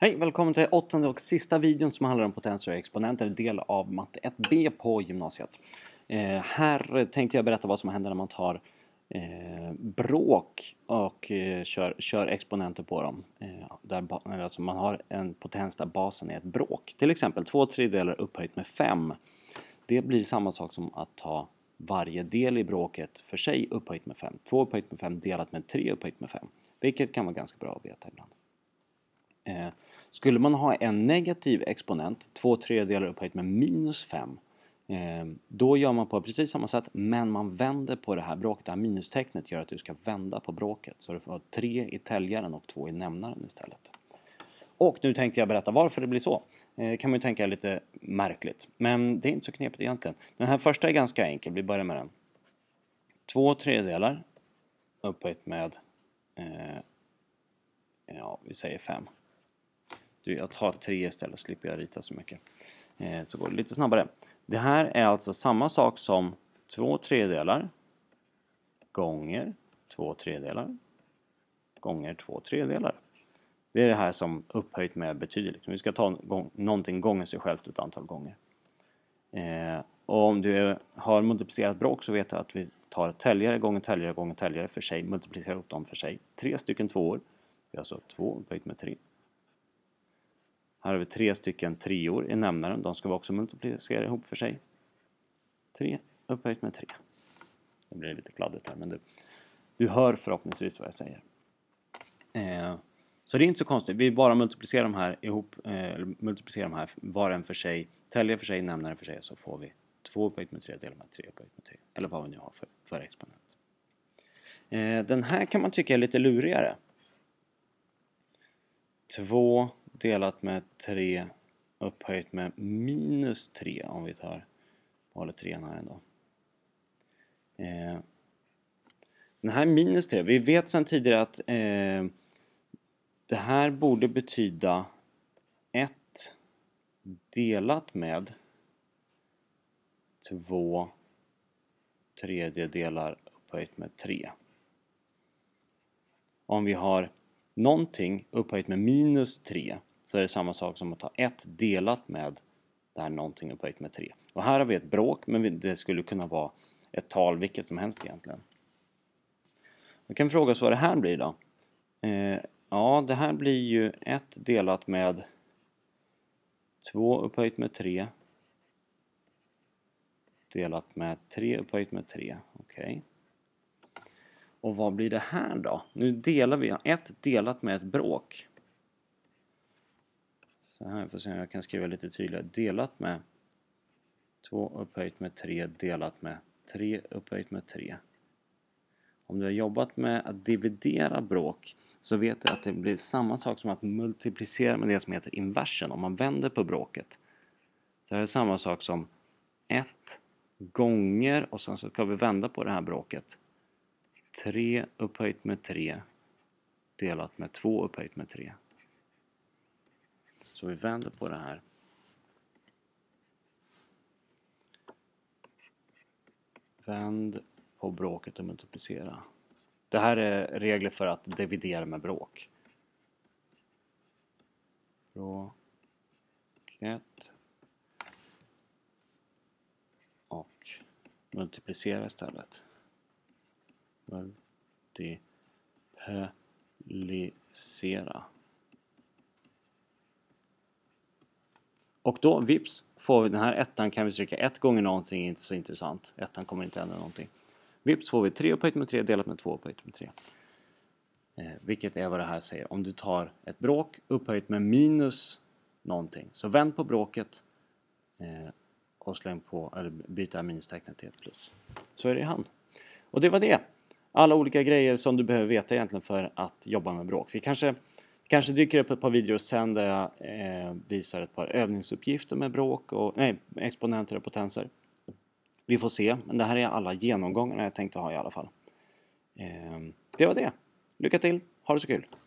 Hej, välkommen till 8:e och sista videon som handlar om potenser och exponenter, del av matte 1B på gymnasiet. Här tänkte jag berätta vad som händer när man tar bråk och kör exponenter på dem. Alltså man har en potens där basen är ett bråk. Till exempel 2/3 upphöjt med 5. Det blir samma sak som att ta varje del i bråket för sig upphöjt med 5. 2 upphöjt med 5 delat med 3 upphöjt med 5. Vilket kan vara ganska bra att veta ibland. Skulle man ha en negativ exponent, 2/3 upphöjt med minus 5, då gör man på precis samma sätt, men man vänder på det här bråket. Det här minustecknet gör att du ska vända på bråket. Så du får 3 i täljaren och 2 i nämnaren istället. Och nu tänkte jag berätta varför det blir så. Kan man ju tänka lite märkligt. Men det är inte så knepigt egentligen. Den här första är ganska enkel, vi börjar med den. 2/3 upphöjt med, vi säger 5. Jag tar 3 istället, slipper jag rita så mycket. Så går det lite snabbare. Det här är alltså samma sak som 2/3 gånger 2/3 gånger 2/3. Det är det här som upphöjt med betyder. Vi ska ta någonting gånger sig självt ett antal gånger. Och om du har multiplicerat bråk så vet du att vi tar täljare gånger täljare gånger täljare för sig. Multiplicerar upp dem för sig. 3 stycken 2-or. Det är alltså 2 upphöjt med 3. Här har vi 3 stycken 3-or i nämnaren. De ska vi också multiplicera ihop för sig. 3 upphöjt med 3. Det blir lite kladdigt här, men du hör förhoppningsvis vad jag säger. Så det är inte så konstigt. Vi bara multiplicerar de här ihop, multiplicerar de här var en för sig, täljer för sig, nämnaren för sig, så får vi 2 upphöjt med 3 delat med 3 upphöjt med 3. Eller vad vi nu har för exponent. Den här kan man tycka är lite lurigare. 2 delat med 3 upphöjt med minus 3, om vi håller 3 här ändå. Den här minus 3, vi vet sedan tidigare att det här borde betyda 1 delat med 2/3 upphöjt med 3. Om vi har någonting upphöjt med minus 3 så är det samma sak som att ta 1 delat med det här någonting upphöjt med 3. Och här har vi ett bråk, men det skulle kunna vara ett tal vilket som helst egentligen. Vi kan fråga oss vad det här blir då. Ja, det här blir ju 1 delat med 2 upphöjt med 3 delat med 3 upphöjt med 3. Okej. Och vad blir det här då? Nu delar vi 1 delat med ett bråk. Så här får se om jag kan skriva lite tydligare. Delat med 2 upphöjt med 3 delat med 3 upphöjt med 3. Om du har jobbat med att dividera bråk så vet du att det blir samma sak som att multiplicera med det som heter inversen. Om man vänder på bråket. Så är det samma sak som 1 gånger och sen så ska vi vända på det här bråket. 3 upphöjt med 3 delat med 2 upphöjt med 3. Så vi vänder på det här. Vänd på bråket och multiplicera. Det här är regler för att dividera med bråk. Bråket. Och multiplicera istället. Multiplicera. Och då, vips, får vi den här ettan kan vi stryka 1 gånger någonting, inte så intressant. Ettan kommer inte ändra någonting. Vips får vi 3 upphöjt med 3 delat med 2 upphöjt med 3. Vilket är vad det här säger. Om du tar ett bråk upphöjt med minus någonting. Så vänd på bråket och släng på, eller byta minustecknet till ett plus. Så är det i hand. Och det var det. Alla olika grejer som du behöver veta egentligen för att jobba med bråk. Vi kanske dyker upp ett par videor sen där jag visar ett par övningsuppgifter med bråk och exponenter och potenser. Vi får se, men det här är alla genomgångarna jag tänkte ha i alla fall. Det var det. Lycka till, ha det så kul!